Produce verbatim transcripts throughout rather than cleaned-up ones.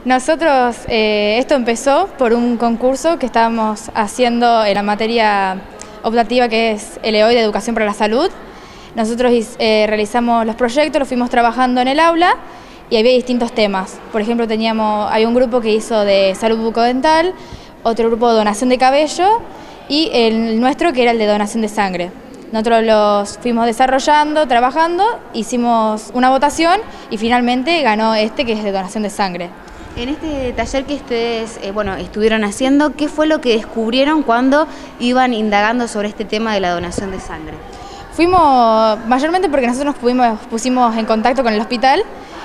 Nosotros, eh, esto empezó por un concurso que estábamos haciendo en la materia optativa que es el E O I de Educación para la Salud. Nosotros eh, realizamos los proyectos, los fuimos trabajando en el aula y había distintos temas. Por ejemplo, teníamos, había un grupo que hizo de salud bucodental, otro grupo de donación de cabello y el nuestro que era el de donación de sangre. Nosotros los fuimos desarrollando, trabajando, hicimos una votación y finalmente ganó este que es de donación de sangre. En este taller que ustedes eh, bueno, estuvieron haciendo, ¿qué fue lo que descubrieron cuando iban indagando sobre este tema de la donación de sangre? Fuimos, mayormente porque nosotros nos pusimos, pusimos en contacto con el hospital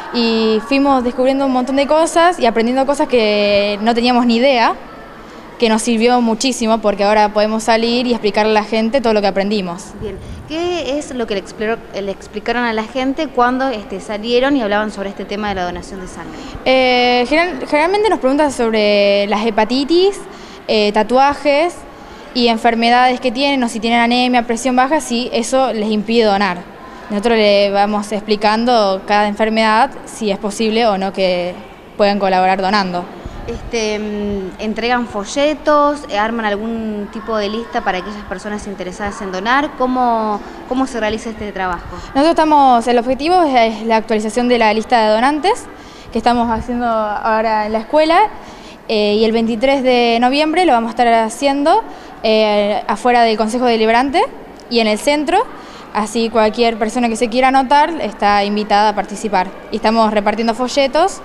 y fuimos descubriendo un montón de cosas y aprendiendo cosas que no teníamos ni idea, que nos sirvió muchísimo porque ahora podemos salir y explicarle a la gente todo lo que aprendimos. Bien, ¿qué es lo que le, explicó, le explicaron a la gente cuando este, salieron y hablaban sobre este tema de la donación de sangre? Eh, general, generalmente nos preguntan sobre las hepatitis, eh, tatuajes y enfermedades que tienen, o si tienen anemia, presión baja, si eso les impide donar. Nosotros le vamos explicando cada enfermedad, si es posible o no que puedan colaborar donando. Este, ¿Entregan folletos? ¿Arman algún tipo de lista para aquellas personas interesadas en donar? ¿Cómo, cómo se realiza este trabajo? Nosotros estamos, el objetivo es la actualización de la lista de donantes que estamos haciendo ahora en la escuela eh, y el veintitrés de noviembre lo vamos a estar haciendo eh, afuera del Consejo Deliberante y en el centro. Así cualquier persona que se quiera anotar está invitada a participar. Y estamos repartiendo folletos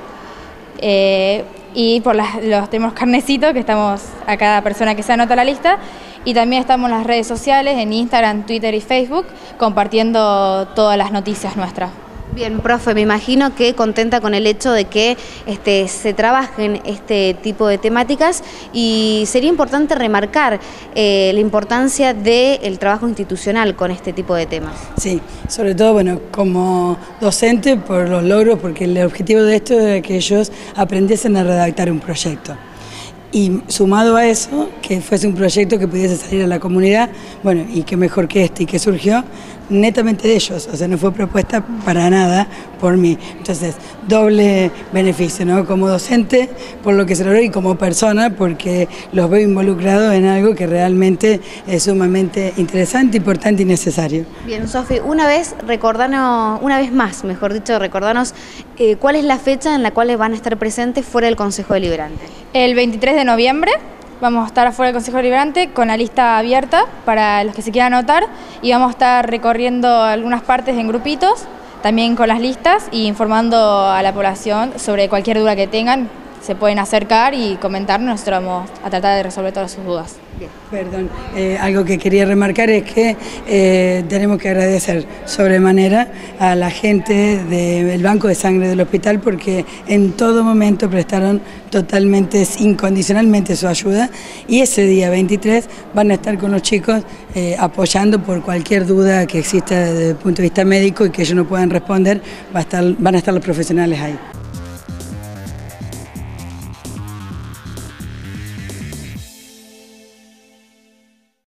eh, y por las, los tenemos carnecitos que estamos a cada persona que se anota a la lista. Y también estamos en las redes sociales, en Instagram, Twitter y Facebook, compartiendo todas las noticias nuestras. Bien, profe, me imagino que contenta con el hecho de que este, se trabajen este tipo de temáticas y sería importante remarcar eh, la importancia del trabajo institucional con este tipo de temas. Sí, sobre todo bueno, como docente por los logros, porque el objetivo de esto es que ellos aprendiesen a redactar un proyecto. Y sumado a eso, que fuese un proyecto que pudiese salir a la comunidad, bueno, y que mejor que este, y que surgió netamente de ellos, o sea, no fue propuesta para nada por mí. Entonces, doble beneficio, ¿no? Como docente, por lo que se logró, y como persona, porque los veo involucrados en algo que realmente es sumamente interesante, importante y necesario. Bien, Sofi, una vez, recordanos, una vez más, mejor dicho, recordanos eh, cuál es la fecha en la cual van a estar presentes fuera del Consejo Deliberante. El veintitrés de noviembre vamos a estar afuera del Consejo Deliberante con la lista abierta para los que se quieran anotar y vamos a estar recorriendo algunas partes en grupitos, también con las listas y informando a la población sobre cualquier duda que tengan. Se pueden acercar y comentarnos, nosotros vamos a tratar de resolver todas sus dudas. Bien. Perdón, eh, algo que quería remarcar es que eh, tenemos que agradecer sobremanera a la gente del Banco de Sangre del hospital porque en todo momento prestaron totalmente, incondicionalmente su ayuda y ese día veintitrés van a estar con los chicos eh, apoyando por cualquier duda que exista desde el punto de vista médico y que ellos no puedan responder, va a estar, van a estar los profesionales ahí.